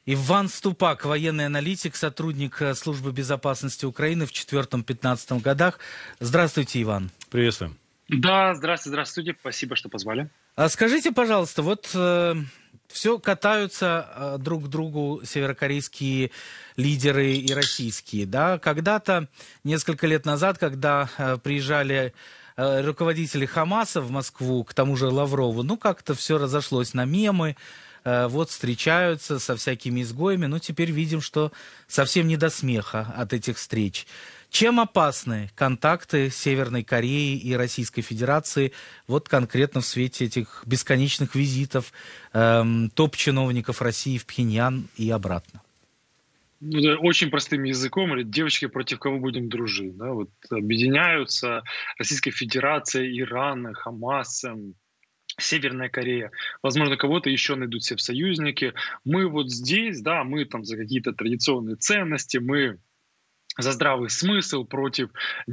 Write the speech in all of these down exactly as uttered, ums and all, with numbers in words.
Иван Ступак, военный аналитик, сотрудник службы безопасности Украины в четвёртом-пятнадцатом годах. Здравствуйте, Иван. Приветствуем. Да, здравствуйте, здравствуйте. Спасибо, что позвали. А скажите, пожалуйста, вот э, все катаются э, друг к другу северокорейские лидеры и российские, да? Когда-то, несколько лет назад, когда э, приезжали э, руководители Хамаса в Москву, к тому же Лаврову, ну как-то все разошлось на мемы. Вот встречаются со всякими изгоями, но теперь видим, что совсем не до смеха от этих встреч. Чем опасны контакты Северной Кореи и Российской Федерации вот конкретно в свете этих бесконечных визитов эм, топ-чиновников России в Пхеньян и обратно? Ну, да, очень простым языком, говорит, девочки, против кого будем дружить? Да? Вот объединяются Российская Федерация, Иран, Хамас, Северная Корея, возможно, кого-то еще найдут себе в союзники. Мы вот здесь, да, мы там за какие-то традиционные ценности, мы за здравый смысл, против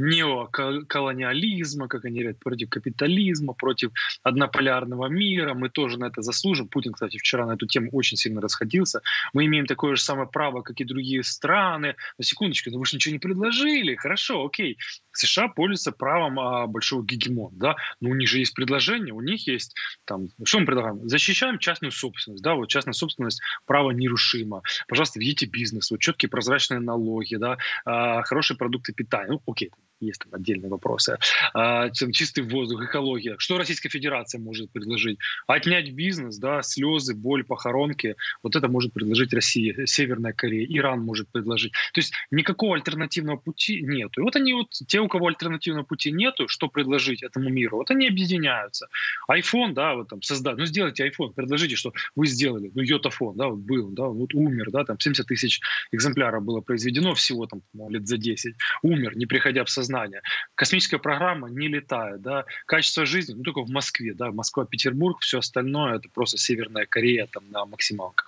неоколониализма, как они говорят, против капитализма, против однополярного мира. Мы тоже на это заслужим. Путин, кстати, вчера на эту тему очень сильно расходился. Мы имеем такое же самое право, как и другие страны. На секундочку, ну вы же ничего не предложили. Хорошо, окей. США пользуются правом а, большого гегемона, да, но у них же есть предложение, у них есть, там, что мы предлагаем? Защищаем частную собственность, да, вот частная собственность, право нерушимо. Пожалуйста, ведите бизнес, вот четкие прозрачные налоги, да, а, хорошие продукты питания, ну, окей, есть там отдельные вопросы. А, чистый воздух, экология. Что Российская Федерация может предложить? Отнять бизнес, да, слезы, боль, похоронки. Вот это может предложить Россия, Северная Корея, Иран может предложить. То есть никакого альтернативного пути нету. И вот они вот, те, у кого альтернативного пути нету, что предложить этому миру, вот они объединяются. Айфон, да, вот там создать, ну сделайте айфон, предложите, что вы сделали. Ну йотафон, да, вот был, да, вот умер, да, там семьдесят тысяч экземпляров было произведено всего там лет за десять. Умер, не приходя в сознание. Космическая программа не летает, да, качество жизни, ну только в Москве, да, Москва, Петербург, все остальное это просто Северная Корея там на максималках.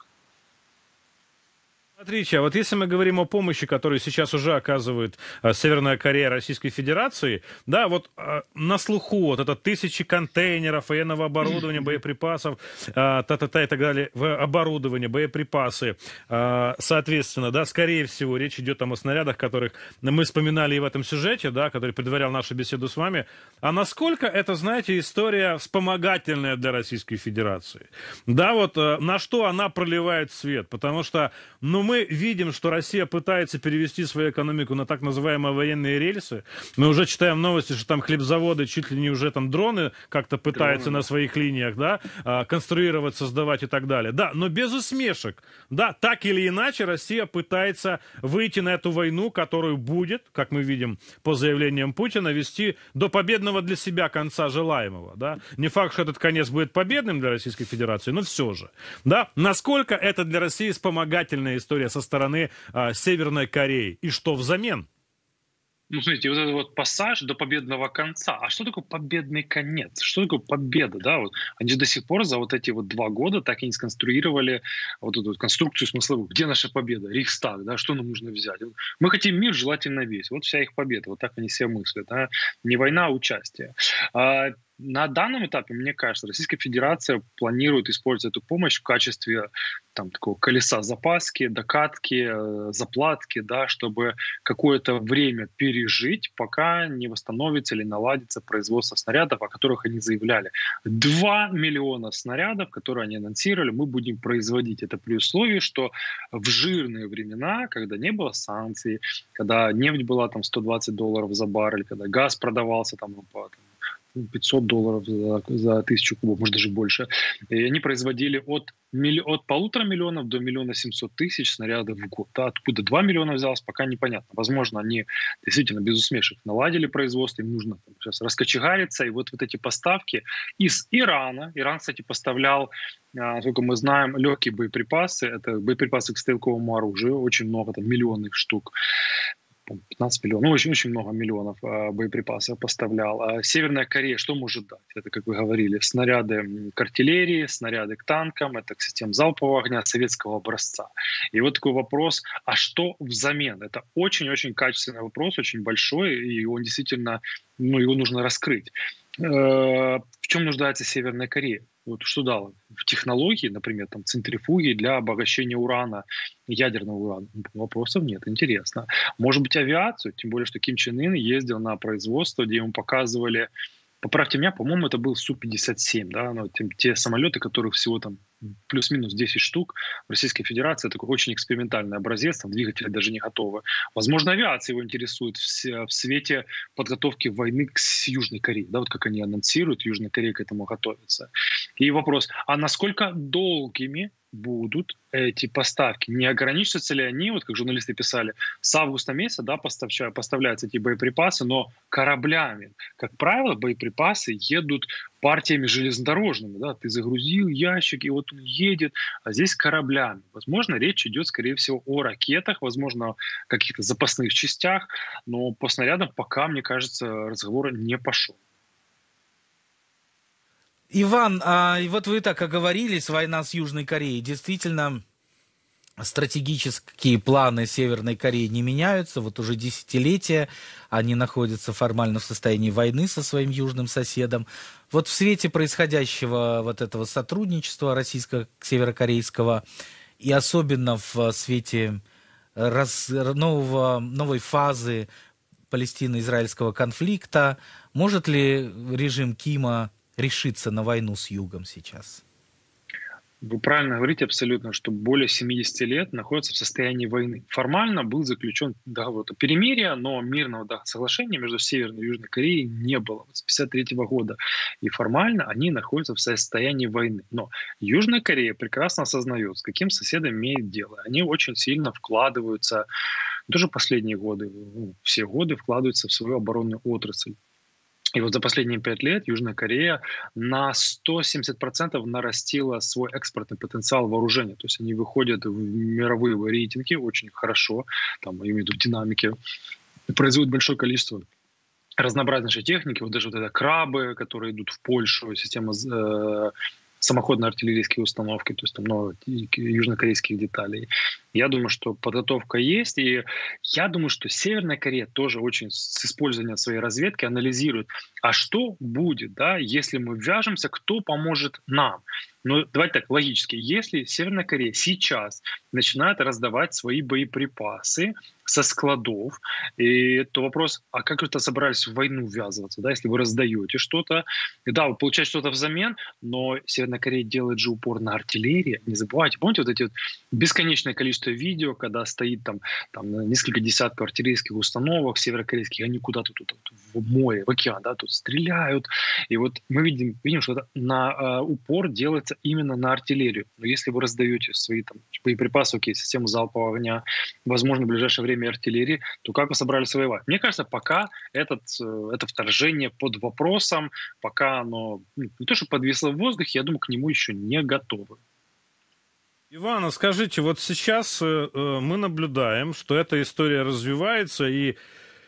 Смотрите, а вот если мы говорим о помощи, которую сейчас уже оказывает э, Северная Корея Российской Федерации, да, вот э, на слуху вот это тысячи контейнеров военного оборудования, боеприпасов, э, та-та-та и так далее, в оборудование, боеприпасы, э, соответственно, да, скорее всего, речь идет там о снарядах, которых мы вспоминали и в этом сюжете, да, который предварял нашу беседу с вами. А насколько это, знаете, история вспомогательная для Российской Федерации? Да, вот э, на что она проливает свет, потому что, ну, мы видим, что Россия пытается перевести свою экономику на так называемые военные рельсы. Мы уже читаем новости, что там хлебзаводы, чуть ли не уже там дроны как-то пытаются дроны на своих линиях, да, конструировать, создавать и так далее. Да, но без усмешек. Да, так или иначе Россия пытается выйти на эту войну, которую будет, как мы видим по заявлениям Путина, вести до победного для себя конца желаемого. Да. Не факт, что этот конец будет победным для Российской Федерации, но все же. Да. Насколько это для России вспомогательная история со стороны а, Северной Кореи. И что взамен? Ну, смотрите, вот этот вот пассаж до победного конца. А что такое победный конец? Что такое победа? Да? Вот они же до сих пор за вот эти вот два года так и не сконструировали вот эту вот конструкцию смысловую. Где наша победа? Рейхстаг, да? Что нам нужно взять? Мы хотим мир, желательно весь. Вот вся их победа. Вот так они себе мыслят. Да? Не война, а участие. А на данном этапе, мне кажется, Российская Федерация планирует использовать эту помощь в качестве там, такого колеса запаски, докатки, заплатки, да, чтобы какое-то время пережить, пока не восстановится или наладится производство снарядов, о которых они заявляли. Два миллиона снарядов, которые они анонсировали, мы будем производить. Это при условии, что в жирные времена, когда не было санкций, когда нефть была там сто двадцать долларов за баррель, когда газ продавался там по пятьсот долларов за, за тысячу кубов, может даже больше. И они производили от, милли, от полутора миллионов до миллиона семьсот тысяч снарядов в год. Да, откуда два миллиона взялось, пока непонятно. Возможно, они действительно без усмешек наладили производство, им нужно там, сейчас раскочегариться. И вот, вот эти поставки из Ирана. Иран, кстати, поставлял, насколько мы знаем, легкие боеприпасы. Это боеприпасы к стрелковому оружию. Очень много, там миллионных штук. пятнадцать миллионов, ну очень, очень много миллионов э, боеприпасов поставлял. А Северная Корея что может дать? Это, как вы говорили, снаряды к артиллерии, снаряды к танкам, это к системам залпового огня советского образца. И вот такой вопрос, а что взамен? Это очень-очень качественный вопрос, очень большой, и он действительно, ну его нужно раскрыть. Э, в чем нуждается Северная Корея? Вот что дало? В технологии, например, там, центрифуги для обогащения урана, ядерного урана. Вопросов нет, интересно. Может быть, авиацию, тем более, что Ким Чен Ын ездил на производство, где ему показывали, поправьте меня, по-моему, это был Су пятьдесят семь, да, ну, те, те самолеты, которых всего там плюс-минус десять штук в Российской Федерации, такой очень экспериментальный образец, там двигатели даже не готовы. Возможно, авиация его интересует в, в свете подготовки войны с Южной Кореей, да, вот как они анонсируют, Южная Корея к этому готовится. И вопрос, а насколько долгими будут эти поставки? Не ограничатся ли они, вот как журналисты писали, с августа месяца, да, поставляются эти боеприпасы, но кораблями? Как правило, боеприпасы едут партиями железнодорожными, да, ты загрузил ящик, и вот он едет, а здесь кораблями. Возможно, речь идет, скорее всего, о ракетах, возможно, о каких-то запасных частях, но по снарядам пока, мне кажется, разговор не пошел. Иван, а, и вот вы так оговорились, война с Южной Кореей. Действительно, стратегические планы Северной Кореи не меняются. Вот уже десятилетия они находятся формально в состоянии войны со своим южным соседом. Вот в свете происходящего вот этого сотрудничества российско-северокорейского и особенно в свете раз, нового, новой фазы палестино-израильского конфликта, может ли режим Кима решиться на войну с Югом сейчас? Вы правильно говорите абсолютно, что более семидесяти лет находится в состоянии войны. Формально был заключен договор о перемирии, но мирного соглашения между Северной и Южной Кореей не было с пятьдесят третьего года. И формально они находятся в состоянии войны. Но Южная Корея прекрасно осознает, с каким соседом имеет дело. Они очень сильно вкладываются, даже последние годы, ну, все годы вкладываются в свою оборонную отрасль. И вот за последние пять лет Южная Корея на сто семьдесят процентов нарастила свой экспортный потенциал вооружения. То есть они выходят в мировые рейтинги очень хорошо, там, я имею в виду в динамике, производят большое количество разнообразнейшей техники. Вот даже вот это крабы, которые идут в Польшу, система э, самоходные артиллерийские установки, то есть там много южнокорейских деталей. Я думаю, что подготовка есть, и я думаю, что Северная Корея тоже очень с использованием своей разведки анализирует, а что будет, да, если мы вяжемся, кто поможет нам. Ну, давайте так, логически, если Северная Корея сейчас начинает раздавать свои боеприпасы со складов, и, то вопрос, а как вы-то собрались в войну ввязываться, да, если вы раздаете что-то, и, да, вы получаете что-то взамен, но Северная Корея делает же упор на артиллерию, не забывайте, помните вот эти вот бесконечное количество видео, когда стоит там, там несколько десятков артиллерийских установок северокорейских, они куда-то тут вот, в море, в океан, да, тут стреляют, и вот мы видим, видим, что это на э, упор делается именно на артиллерию. Но если вы раздаете свои там боеприпасы, окей, систему залпового огня, возможно, в ближайшее время артиллерии, то как вы собрались воевать? Мне кажется, пока этот, это вторжение под вопросом, пока оно ну, не то, что подвисло в воздухе, я думаю, к нему еще не готовы. Ивана, скажите, вот сейчас э, мы наблюдаем, что эта история развивается, и,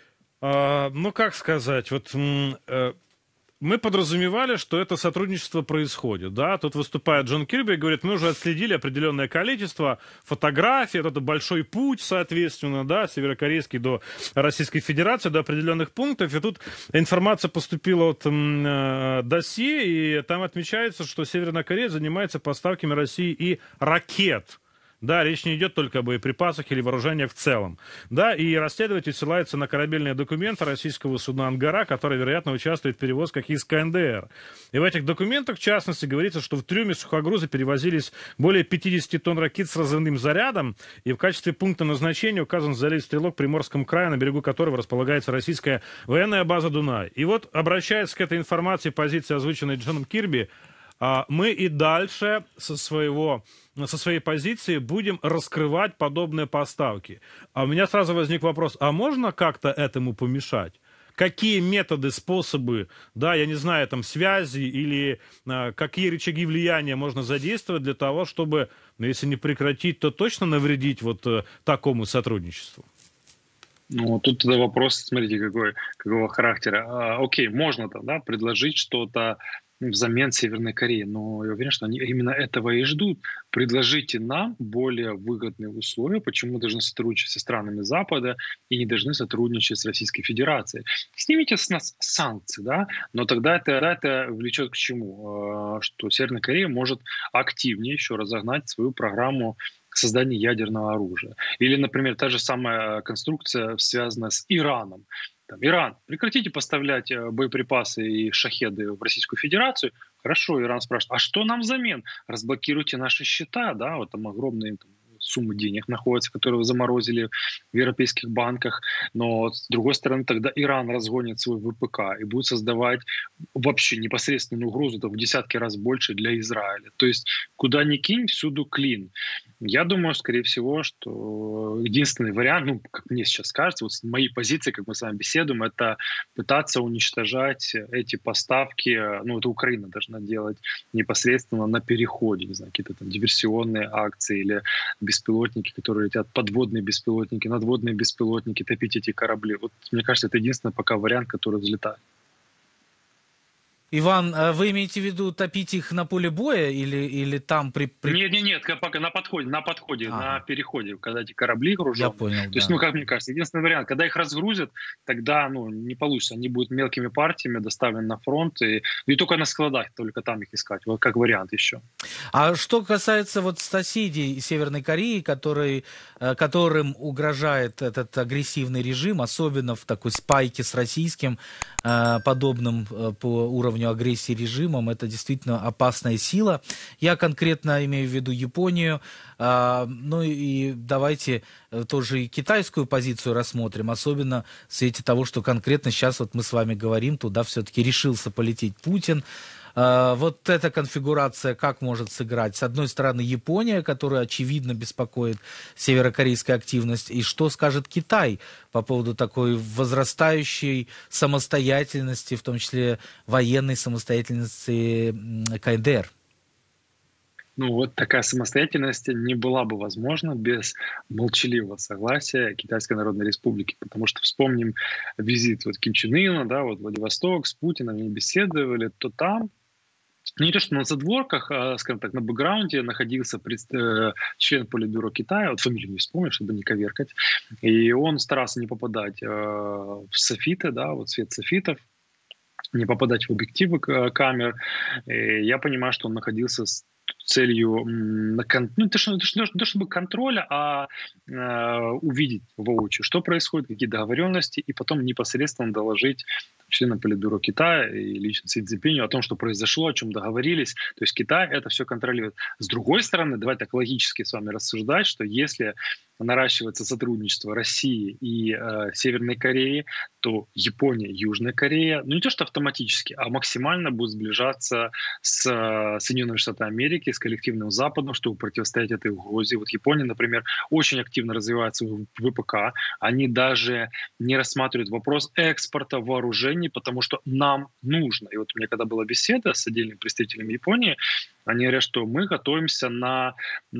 э, ну, как сказать, вот... Э, мы подразумевали, что это сотрудничество происходит, да, тут выступает Джон Кирби и говорит, мы уже отследили определенное количество фотографий, это большой путь, соответственно, да, северокорейский до Российской Федерации, до определенных пунктов, и тут информация поступила от э, досье, и там отмечается, что Северная Корея занимается поставками России и ракет. Да, речь не идет только о боеприпасах или вооружениях в целом. Да, и расследователь ссылается на корабельные документы российского судна «Ангара», который, вероятно, участвует в перевозках из ка эн дэ эр. И в этих документах, в частности, говорится, что в трюме сухогруза перевозились более пятьдесят тонн ракет с разрывным зарядом, и в качестве пункта назначения указан залив Стрелок в Приморском крае, на берегу которого располагается российская военная база «Дунай». И вот, обращаясь к этой информации, позиции, озвученной Джоном Кирби, мы и дальше со, своего, со своей позиции будем раскрывать подобные поставки. А у меня сразу возник вопрос, а можно как-то этому помешать? Какие методы, способы, да, я не знаю, там, связи или а, какие рычаги влияния можно задействовать для того, чтобы, ну, если не прекратить, то точно навредить вот а, такому сотрудничеству? Ну, тут тогда вопрос, смотрите, какой, какого характера. А, окей, можно там, да, предложить что-то взамен Северной Кореи. Но я уверен, что они именно этого и ждут. Предложите нам более выгодные условия, почему мы должны сотрудничать со странами Запада и не должны сотрудничать с Российской Федерацией. Снимите с нас санкции, да, но тогда это, это влечет к чему? Что Северная Корея может активнее еще разогнать свою программу создания ядерного оружия. Или, например, та же самая конструкция, связанная с Ираном. Там, Иран, прекратите поставлять боеприпасы и шахеды в Российскую Федерацию. Хорошо, Иран спрашивает, а что нам взамен? Разблокируйте наши счета, да, вот там огромные там суммы денег находятся, которые вы заморозили в европейских банках. Но, с другой стороны, тогда Иран разгонит свой ВПК и будет создавать вообще непосредственную угрозу в десятки раз больше для Израиля. То есть, куда ни кинь, всюду клин. Я думаю, скорее всего, что единственный вариант, ну, как мне сейчас кажется, вот с моей позиции, как мы с вами беседуем, это пытаться уничтожать эти поставки, ну, это Украина должна делать непосредственно на переходе, не знаю, какие-то там диверсионные акции или беспилотники, которые летят, подводные беспилотники, надводные беспилотники, топить эти корабли. Вот, мне кажется, это единственный пока вариант, который взлетает. Иван, вы имеете в виду топить их на поле боя или, или там при... при... Нет, нет, нет, пока на подходе, на подходе, ага. на переходе, когда эти корабли гружены. Я понял, То да. есть, ну, как мне кажется, единственный вариант, когда их разгрузят, тогда, ну, не получится. Они будут мелкими партиями доставлены на фронт, и, и только на складах, только там их искать, вот как вариант еще. А что касается вот соседей Северной Кореи, который, которым угрожает этот агрессивный режим, особенно в такой спайке с российским, подобным по уровню агрессии режимом, это действительно опасная сила. Я конкретно имею в виду Японию. Ну и давайте тоже и китайскую позицию рассмотрим, особенно в свете того, что конкретно сейчас вот мы с вами говорим, туда все-таки решился полететь Путин. Вот эта конфигурация как может сыграть? С одной стороны, Япония, которая очевидно беспокоит северокорейская активность, и что скажет Китай по поводу такой возрастающей самостоятельности, в том числе военной самостоятельности КНДР? Ну вот такая самостоятельность не была бы возможна без молчаливого согласия Китайской Народной Республики, потому что вспомним визит вот Ким Чен Ына, да, вот в Владивосток, с Путиным они беседовали, то там ну, не то, что на задворках, а, скажем так, на бэкграунде находился пред, э, член Политбюро Китая, вот фамилию не вспомню, чтобы не коверкать, и он старался не попадать э, в софиты, да, вот свет софитов, не попадать в объективы камер. И я понимаю, что он находился с целью на кон... ну, то, что, то, что, то, чтобы контроля, а э, увидеть воочию, что происходит, какие договоренности, и потом непосредственно доложить членам Политбюро Китая и лично Си Цзиньпиню о том, что произошло, о чем договорились. То есть Китай это все контролирует. С другой стороны, давайте так логически с вами рассуждать, что если наращивается сотрудничество России и э, Северной Кореи, то Япония, Южная Корея, ну не то что автоматически, а максимально будет сближаться с э, Соединенными Штатами Америки, с коллективным Западом, чтобы противостоять этой угрозе. Вот Япония, например, очень активно развивает свой ВПК. Они даже не рассматривают вопрос экспорта вооружений, потому что нам нужно. И вот у меня когда была беседа с отдельным представителем Японии, они говорят, что мы готовимся на,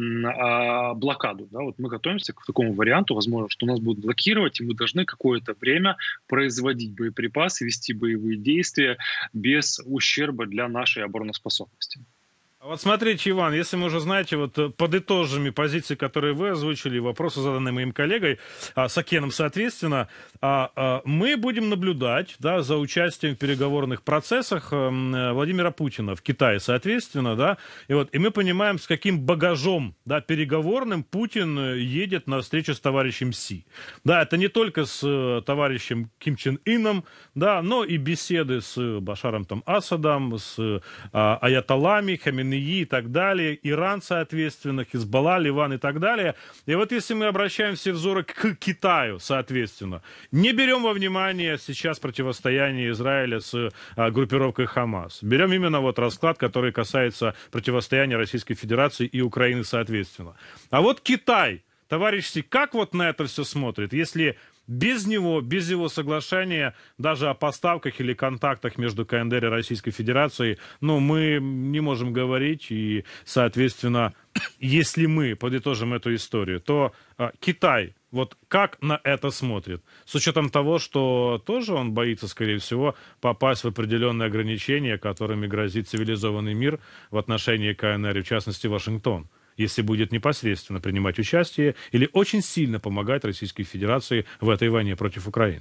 на блокаду. Да? Вот мы готовимся к такому варианту, возможно, что нас будут блокировать, и мы должны какое-то время производить боеприпасы, вести боевые действия без ущерба для нашей обороноспособности. А вот смотрите, Иван, если мы уже, знаете, вот подытожими позиции, которые вы озвучили, вопросы, заданные моим коллегой а, Сакеном, соответственно, а, а, мы будем наблюдать, да, за участием в переговорных процессах а, Владимира Путина в Китае, соответственно, да, и вот, и мы понимаем, с каким багажом, да, переговорным Путин едет на встречу с товарищем Си. Да, это не только с uh, товарищем Ким Чен Ыном, да, но и беседы с Башаром там Асадом, с uh, аятоллами, Хаминеи и так далее, Иран, соответственно, Хизбалла, Ливан и так далее. И вот если мы обращаем все взоры к Китаю, соответственно, не берем во внимание сейчас противостояние Израиля с а, группировкой Хамас. Берем именно вот расклад, который касается противостояния Российской Федерации и Украины, соответственно. А вот Китай, товарищ Си, как вот на это все смотрит, если без него, без его соглашения, даже о поставках или контактах между КНДР и Российской Федерацией, ну, мы не можем говорить, и, соответственно, если мы подытожим эту историю, то а, Китай Вот как на это смотрит? С учетом того, что тоже он боится, скорее всего, попасть в определенные ограничения, которыми грозит цивилизованный мир в отношении КНР, и в частности Вашингтон, если будет непосредственно принимать участие или очень сильно помогать Российской Федерации в этой войне против Украины.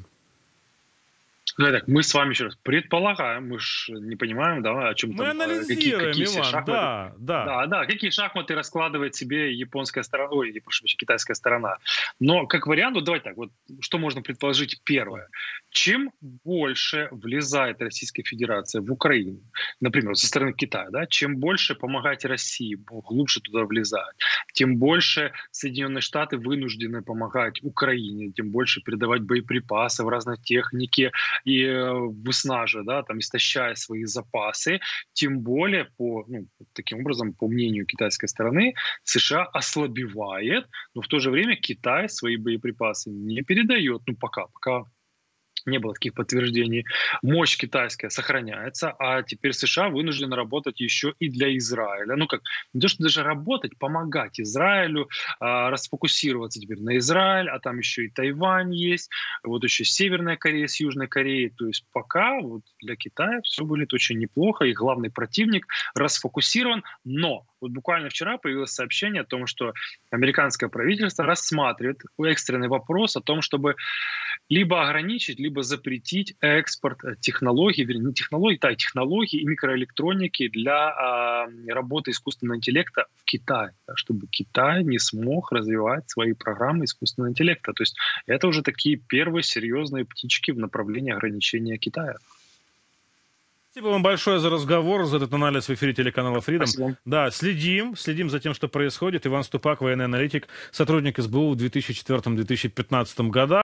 Ну, так, мы с вами еще раз предполагаем, мы же не понимаем, да, о чем мы там, анализируем, какие, какие Иван, шахматы, да, да. да, да, какие шахматы раскладывает себе японская сторона, ой, прошу прощения, китайская сторона. Но как вариант, вот давайте так, вот что можно предположить первое. Чем больше влезает Российская Федерация в Украину, например, со стороны Китая, да, чем больше помогать России, глубже туда влезать, тем больше Соединенные Штаты вынуждены помогать Украине, тем больше передавать боеприпасы, разной техники, и выснаживая, да, там, истощая свои запасы, тем более, по, ну, таким образом, по мнению китайской стороны, США ослабевает, но в то же время Китай свои боеприпасы не передает, ну, пока, пока не было таких подтверждений. Мощь китайская сохраняется, а теперь США вынуждены работать еще и для Израиля. Ну как, не то что даже работать, помогать Израилю, а, расфокусироваться теперь на Израиль, а там еще и Тайвань есть, вот еще Северная Корея с Южной Кореей. То есть пока вот для Китая все будет очень неплохо, и главный противник расфокусирован, но вот буквально вчера появилось сообщение о том, что американское правительство рассматривает экстренный вопрос о том, чтобы либо ограничить, либо запретить экспорт технологий, вернее, не технологий, да, технологий и микроэлектроники для э, работы искусственного интеллекта в Китае, да, чтобы Китай не смог развивать свои программы искусственного интеллекта. То есть это уже такие первые серьезные птички в направлении ограничения Китая. Спасибо вам большое за разговор, за этот анализ в эфире телеканала Freedom. Спасибо. Да, следим, следим за тем, что происходит. Иван Ступак, военный аналитик, сотрудник эс бэ у в две тысячи четвёртом — две тысячи пятнадцатом годах.